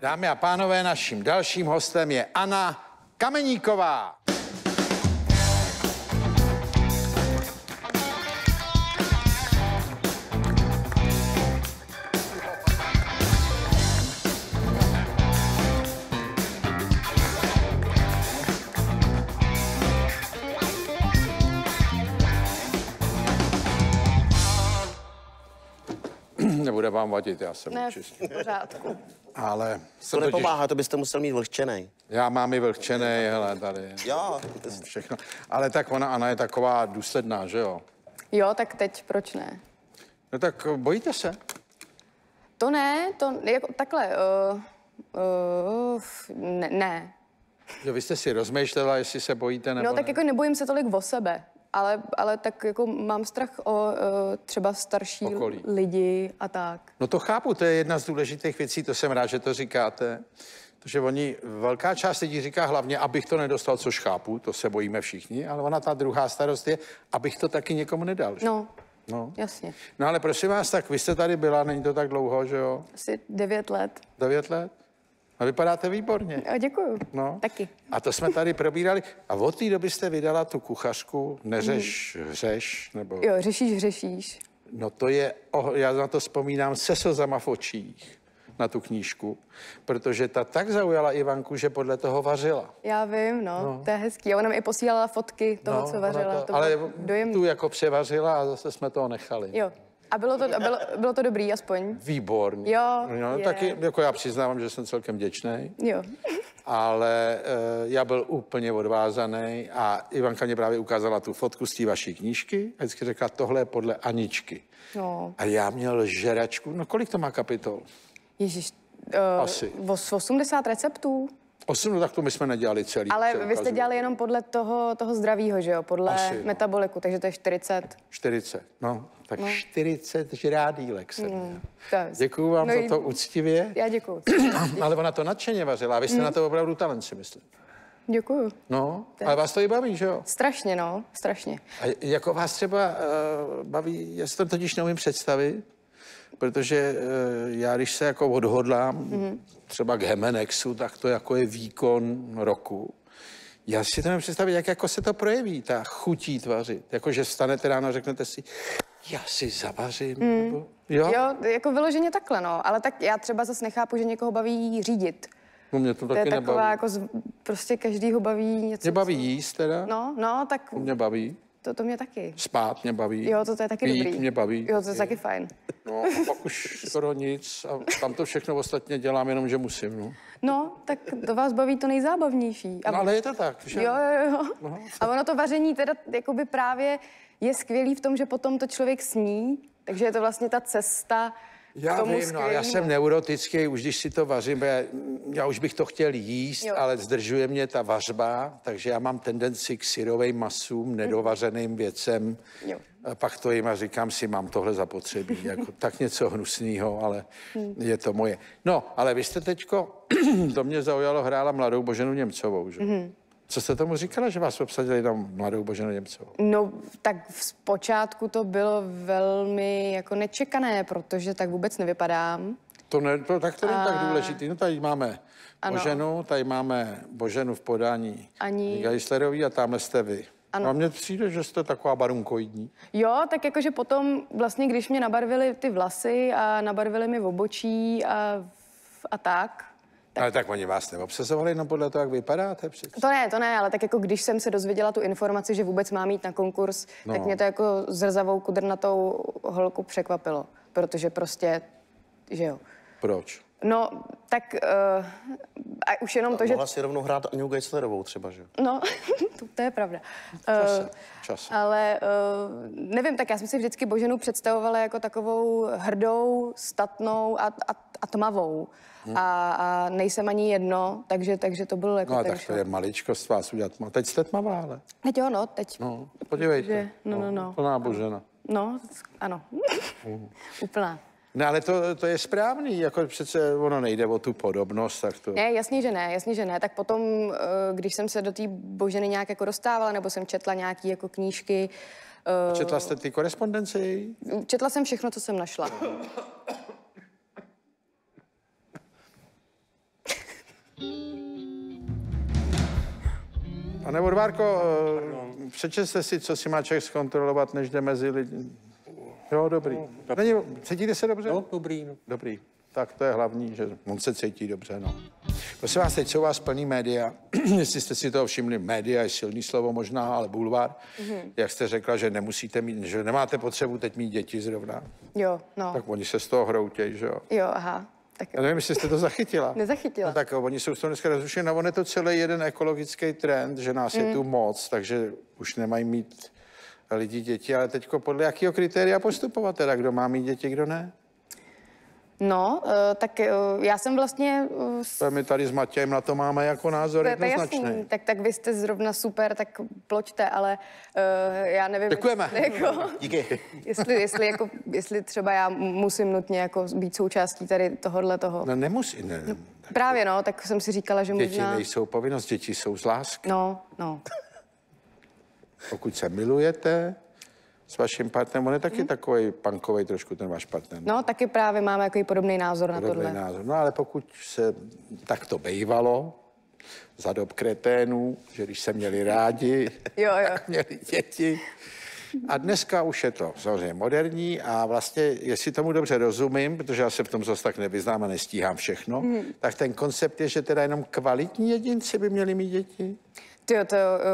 Dámy a pánové, naším dalším hostem je Anna Kameníková. Nebude vám vadit, já jsem čistý. V pořádku. Ale to nepomáhá, to byste musel mít vlhčenej. Já mám i vlhčenej, hele, tady. Jo. Všechno. Ale tak Anna je taková důsledná, že jo? Jo, tak teď proč ne? No tak bojíte se? To ne, to jako takhle, ne. Že vy jste si rozmýšlela, jestli se bojíte nebo No tak ne? jako nebojím se tolik o sebe, ale tak jako mám strach o třeba starší lidi a tak. No to chápu, to je jedna z důležitých věcí, to jsem rád, že to říkáte. Protože velká část lidí říká hlavně, abych to nedostal, což chápu, to se bojíme všichni, ale ona ta druhá starost je, abych to taky někomu nedal. Že? No, jasně. No ale prosím vás, tak vy jste tady byla, není to tak dlouho, že jo? Asi 9 let. 9 let? A vypadáte výborně. Děkuju. No. Taky. A to jsme tady probírali. A od té doby jste vydala tu kuchařku Neřeš, hřeš, nebo... Jo, řešíš, hřešíš. No to je, já na to vzpomínám se slzama v očích, na tu knížku, protože ta tak zaujala Ivanku, že podle toho vařila. Já vím, no. To je hezký. A ona mi i posílala fotky toho, co vařila. To ale tu jako převařila a zase jsme toho nechali. Jo. A bylo to dobrý aspoň? Výborný. Jo. No, taky, jako já přiznávám, že jsem celkem vděčný. Jo. Ale já byl úplně odvázaný a Ivanka mě právě ukázala tu fotku z té vaší knížky a vždycky řekla, tohle je podle Aničky. No. A já měl žeračku, no kolik to má kapitol? Ježiš, asi. 80 receptů. 8, no tak to my jsme nedělali celý. Ale vy jste dělali jenom podle toho zdravýho, že jo? Podle metaboliku, takže to je 40. 40, no. Tak 40 žrádýlek jsem měl. Děkuju vám za to úctivě. Já děkuju. Ale ona to nadšeně vařila. Vy jste na to opravdu talent, si myslím. Děkuju. No, ale vás to i baví, že jo? Strašně, no, strašně. A jako vás třeba baví, já si to totiž neumím představit, protože já, když se jako odhodlám třeba k Hemenexu, tak to jako je výkon roku. Já si to nemůžu představit, jak jako se to projeví, ta chutí tvařit. Jako, že vstanete ráno a řeknete si, já si zavařím, nebo... Jo, jako vyloženě takhle, no. Ale tak já třeba zase nechápu, že někoho baví řídit. No mě to taky je taková nebaví. Jako prostě každýho baví něco. Mě baví jíst teda. No, tak... Mě baví. To mě taky. Spát mě baví. Jo, to je taky Pít dobrý. mě baví. Jo, to je taky fajn. No, a pak už skoro nic a tam to všechno ostatně dělám jenom, že musím, no. No, tak to vás baví to nejzábavnější. No, ale je to tak, že? Jo. No. A ono to vaření teda jakoby právě je skvělý v tom, že potom to člověk sní, takže je to vlastně ta cesta. Já vím, no, já jsem neurotický, už když si to vařím, já už bych to chtěl jíst, ale zdržuje mě ta vařba, takže já mám tendenci k syrovým masům, nedovařeným věcem. A pak to jim a říkám si, mám tohle zapotřebí, jako tak něco hnusného, ale je to moje. No, ale vy jste teďko, to mě zaujalo, hrála Mladou Boženu Němcovou, že? Co jste tomu říkala, že vás obsadili tam Mladou Boženu Němcovou? No, tak zpočátku to bylo velmi jako nečekané, protože tak vůbec nevypadám. Tak to není tak důležitý. No tady máme Boženu, tady máme Boženu v podání Geislerový a tamhle jste vy. Ano. A mně přijde, že jste taková barunkoidní. Jo, tak jakože potom vlastně, když mě nabarvili ty vlasy a nabarvili mi obočí a tak. Ale tak oni vás neobsazovali jenom podle toho, jak vypadáte přece. To ne, ale tak jako když jsem se dozvěděla tu informaci, že vůbec mám jít na konkurs, tak mě to jako zrzavou kudrnatou holku překvapilo. Protože prostě, že jo. Proč? No, tak a už jenom to, že... Mohla si rovnou hrát Aňu Geislerovou třeba, že? No, to je pravda. Časem. Ale nevím, tak já jsem si vždycky Boženu představovala jako takovou hrdou, statnou a tmavou. A nejsem ani jedno, takže to bylo jako... No a tak to je maličkost vás udělat. Teď jste tmavá, ale... Teď jo, no, teď. No, podívejte. No. Plná Božena. No, ano. Úplná. No ale to je správný, jako přece ono nejde o tu podobnost, tak to... Ne, jasně, že ne. Tak potom, když jsem se do té Boženy nějak jako dostávala, nebo jsem četla nějaký jako knížky... Četla jste ty korespondenci? Četla jsem všechno, co jsem našla. Pane Bodvárko, přečtěte si, co si má člověk zkontrolovat, než jde mezi lidi. Jo, dobrý. Cítíte se dobře? No, dobrý. No. Dobrý. Tak to je hlavní, že on se cítí dobře, no. Prosím vás, teď jsou vás plný média. Jestli jste si toho všimli, média je silný slovo možná, ale bulvár. Jak jste řekla, že nemusíte mít, že nemáte potřebu teď mít děti zrovna. Jo, no. Tak oni se z toho hroutějí, že jo. Jo, aha. Tak Já nevím, jestli jste to zachytila. Nezachytila. No tak oni jsou z toho dneska rozrušení. No on je to celý jeden ekologický trend, že nás je tu moc, takže už nemají mít lidi děti, ale teďko podle jakého kritéria postupovat teda, kdo má mít děti, kdo ne? No, tak já jsem vlastně... My tady s Matějem na to máme jako názor To jednoznačný. jasný, tak vy jste zrovna super, tak ploďte, ale já nevím... Děkujeme. Jako, Díky. jestli třeba já musím nutně jako být součástí tady tohohle toho. No nemusí, ne. Právě no, tak jsem si říkala, že Děti možná... nejsou povinnost, děti jsou z lásky. No. Pokud se milujete s vaším partnerem, on je taky takový punkový trošku ten váš partner. No, taky právě máme jako podobný názor na Podobný tohle. názor. No ale pokud se tak to bývalo, za dob kreténů, že když se měli rádi, Jo. tak měli děti. A dneska už je to samozřejmě moderní a vlastně, jestli tomu dobře rozumím, protože já se v tom zase tak nevyznám a nestíhám všechno, tak ten koncept je, že teda jenom kvalitní jedinci by měli mít děti. Tyjo,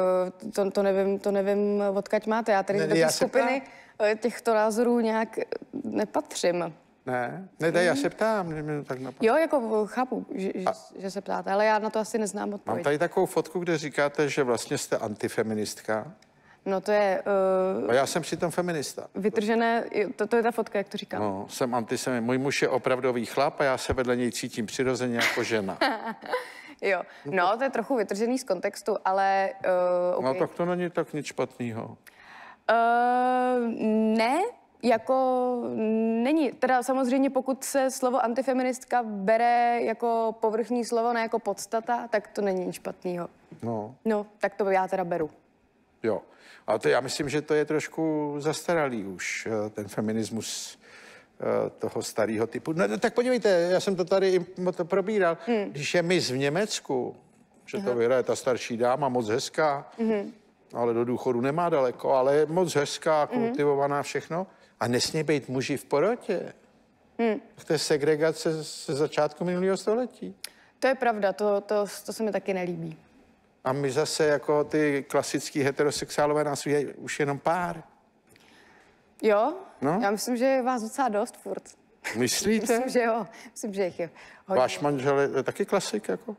to nevím, odkud máte. Já tady do té Já se skupiny těchto názorů nějak nepatřím. Ne, já se ptám. Tak Jo, jako chápu, že se ptáte, ale já na to asi neznám Mám odpověď. tady takovou fotku, kde říkáte, že vlastně jste antifeministka. No to je A já jsem přitom feminista. vytržené, to je ta fotka, jak to říkám. No, jsem antisemit. Můj muž je opravdový chlap a já se vedle něj cítím přirozeně jako žena. Jo, no to je trochu vytržený z kontextu, ale... No okay. tak to není tak nic špatného. Ne, jako není. Teda samozřejmě, pokud se slovo antifeministka bere jako povrchní slovo, ne jako podstata, tak to není nic špatného. No, tak to já teda beru. Jo. Ale to já myslím, že to je trošku zastaralý už, ten feminismus toho starého typu. No, tak podívejte, já jsem to tady to probíral. Když je mis v Německu, že to vyhraje ta starší dáma, moc hezká, ale do důchodu nemá daleko, ale je moc hezká, kultivovaná, všechno. A nesmí být muži v porotě. To je segregace ze začátku minulého století. To je pravda, to se mi taky nelíbí. A my zase jako ty klasický heterosexuálové nás je už jenom pár. Jo? No. Já myslím, že je vás docela dost furt. Myslíte? Myslím, že jo. Myslím, že jich je hodně. Váš manžel je taky klasik jako?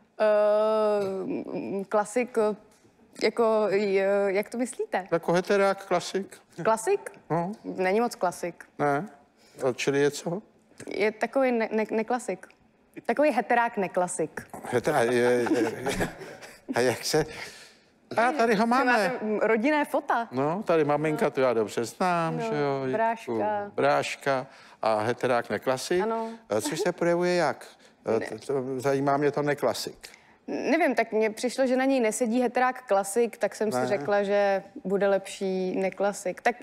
Klasik, jako, jak to myslíte? Jako heterák klasik? Klasik? No. Není moc klasik. Ne? Čili je co? Je takový neklasik. Takový heterák neklasik. A jak se... A tady ho máme. Máte rodinné fota. No, tady maminka, to já dobře znám, No, že jo. bráška. Bráška a heterák neklasik. Ano. Což se projevuje jak? Zajímá mě to neklasik. Nevím, tak mně přišlo, že na něj nesedí heterák klasik, tak jsem si řekla, že bude lepší neklasik. Tak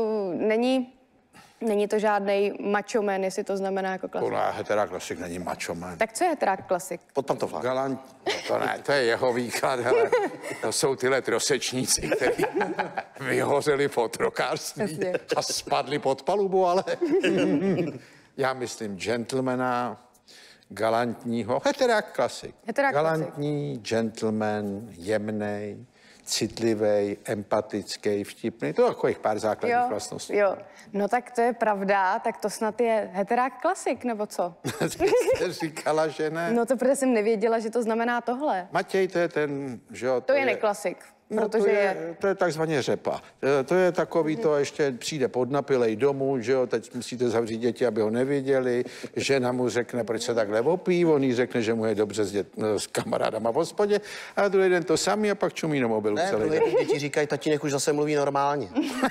není to žádnej macho man, jestli to znamená jako klasik. Podle heterák klasik není macho man. Tak co je heterák klasik? Pod pantoflák. Galant, to ne, to je jeho výklad, hele. To jsou tyhle trosečníci, kteří vyhořeli v otrokářství Jasně. a spadli pod palubu, ale já myslím gentlemana, galantního, heterák klasik. Heterák klasik. Galantní, gentleman, jemnej, citlivý, empatický, vtipný. To je takových pár základních vlastností. Jo, no tak to je pravda, tak to snad je heterák klasik, nebo co? Jste říkala, že ne? No to protože jsem nevěděla, že to znamená tohle. Matěj, to je ten, že jo? To je neklasik, protože to je takzvaně řepa. To je takový, to ještě přijde podnapilej domů, že jo, teď musíte zavřít děti, aby ho neviděli, žena mu řekne, proč se takhle opí, on jí řekne, že mu je dobře s kamarádama v hospodě, a druhý den to samý a pak čumí na mobilu Ne, celý den. děti říkají, tatínek už zase mluví normálně.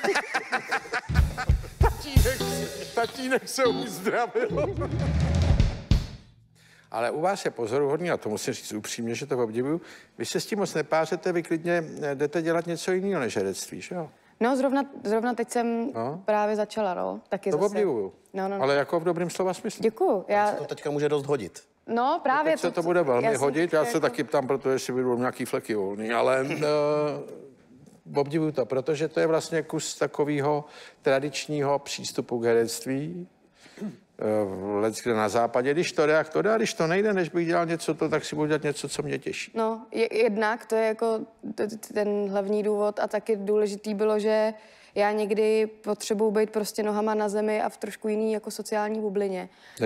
Tatínek se uzdravil. Ale u vás je pozoruhodný, a to musím říct upřímně, že to obdivuju, vy se s tím moc nepářete, vy klidně jdete dělat něco jiného než herectví, že jo? no zrovna teď jsem právě začala, no. Taky To zase. obdivuju. No. Ale jako v dobrým slova smyslu. Děkuju. To teďka může dost hodit. No právě. Teď se to bude velmi hodit, já se taky ptám, protože si budou nějaký fleky volný, ale obdivuju to, protože to je vlastně kus takového tradičního přístupu k herectví. Leckde na západě, když to jde, jak to jde, a když to nejde, než bych dělal něco, tak si budu dělat něco, co mě těší. No, jednak to je jako ten hlavní důvod a taky důležitý bylo, že já někdy potřebuji být prostě nohama na zemi a v trošku jiný jako sociální bublině.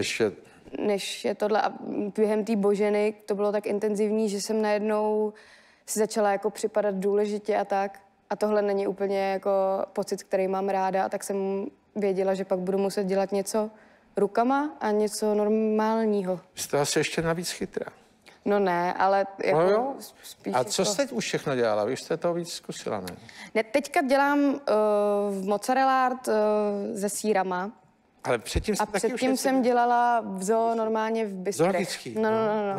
Než je tohle. A během té Boženy to bylo tak intenzivní, že jsem najednou si začala jako připadat důležitě a tak. A tohle není úplně jako pocit, který mám ráda. A tak jsem věděla, že pak budu muset dělat něco rukama a něco normálního. Jste asi ještě navíc chytrá. No ne, ale jako no jo. Spíš a co jako... jste už všechno dělala? Vy jste toho víc zkusila, ne? Ne, teďka dělám mozzarella art se sírama. Ale předtím a předtím jsem dělala v zoo normálně v bistrech. Zoologický. No.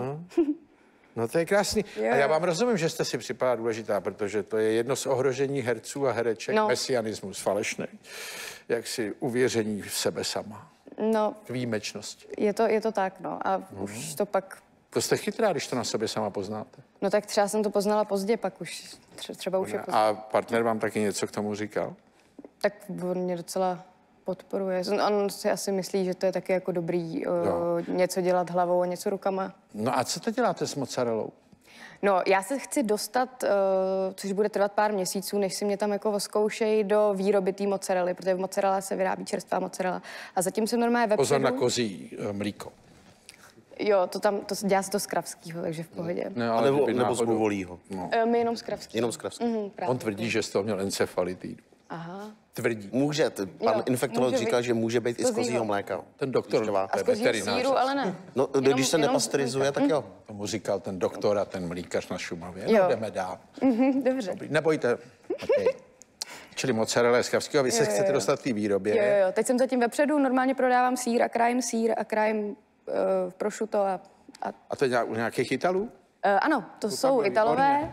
No to je krásný. A já vám rozumím, že jste si připadá důležitá, protože to je jedno z ohrožení herců a hereček, mesianismus falešný. Jak si uvěření v sebe sama. No. K výjimečnosti. Je to tak, no. A už to pak... To jste chytrá, když to na sobě sama poznáte. No tak třeba jsem to poznala pozdě, pak už třeba už je pozdě. A partner vám taky něco k tomu říkal? Tak on mě docela podporuje. On si asi myslí, že to je taky jako dobrý něco dělat hlavou a něco rukama. No a co to děláte s mozzarellou? No, já se chci dostat, což bude trvat pár měsíců, než si mě tam jako zkoušejí do výroby té mozzarelly, protože v mozzarella se vyrábí čerstvá mozzarella. A zatím jsem normálně vepředu... Pozor na kozí mlíko. Jo, dělá se to z kravskýho, takže v pohodě. Ne, ale nebo z buvolího. No. My jenom z kravskýho. Jenom z kravskýho. On tvrdí, že z toho měl encefalitídu. Aha. Tvrdí. Může, pan infektolog říkal, že může být i z kozího mléka. Ten doktor, a z kozího síru, ale ne. No, když se nepasterizuje, tak jo. Tomu říkal ten doktor a ten mlíkař na Šumavě. No, jdeme dál. Dobře. Nebojte. Okay. Čili mozzarella z kravského, vy se chcete dostat v té výrobě. Jo. Teď jsem zatím vepředu, normálně prodávám sír a krájím prosciutto A to je u nějakých Italů? Ano, to jsou Italové.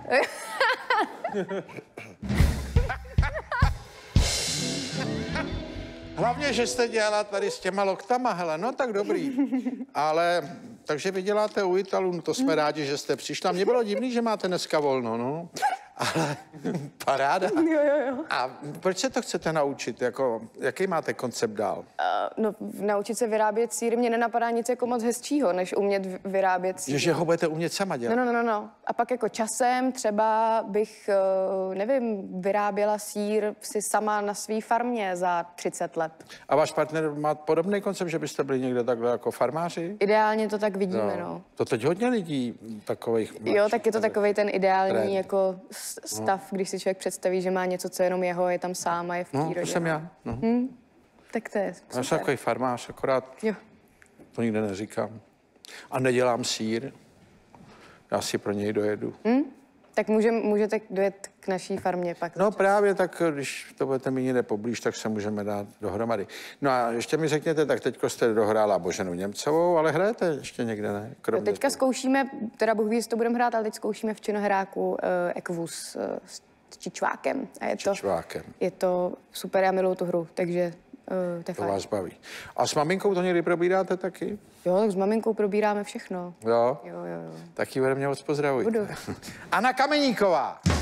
Hlavně, že jste dělala tady s těma loktama, hele, no tak dobrý. Ale, takže vy děláte u Italů, no to jsme rádi, že jste přišla. Mně bylo divný, že máte dneska volno, no. Ale paráda. Jo. A proč se to chcete naučit? Jako, jaký máte koncept dál? No, naučit se vyrábět sýr, mě nenapadá nic jako moc hezčího, než umět vyrábět sýr. Že ho budete umět sama dělat? No. A pak jako časem třeba bych, nevím, vyráběla sýr si sama na své farmě za 30 let. A váš partner má podobný koncept, že byste byli někde takhle jako farmáři? Ideálně to tak vidíme, no. To teď hodně lidí takových... Jo, tak je to takovej ten ideální jako stav, když si člověk představí, že má něco, co jenom jeho, je tam sám a je v přírodě. No, to jsem já. No. Tak to je super. Já jsem takový farmář, akorát to nikde neříkám. A nedělám sýr, já si pro něj dojedu. Tak můžete dojet k naší farmě pak. No právě tak, když to budete mít někde poblíž, tak se můžeme dát dohromady. No a ještě mi řekněte, tak teďko jste dohrála Boženu Němcovou, ale hrajete ještě někde, ne? Kromě teďka zkoušíme, teda Bůh ví, jestli to budeme hrát, ale teď zkoušíme v Činoheráku Ekvus s Čičvákem. A je to super, já miluju tu hru, takže to vás baví. A s maminkou to někdy probíráte taky? Jo, tak s maminkou probíráme všechno. Jo? Jo. Tak ji ode mě moc pozdravujte. Budu. Anna Kameníková.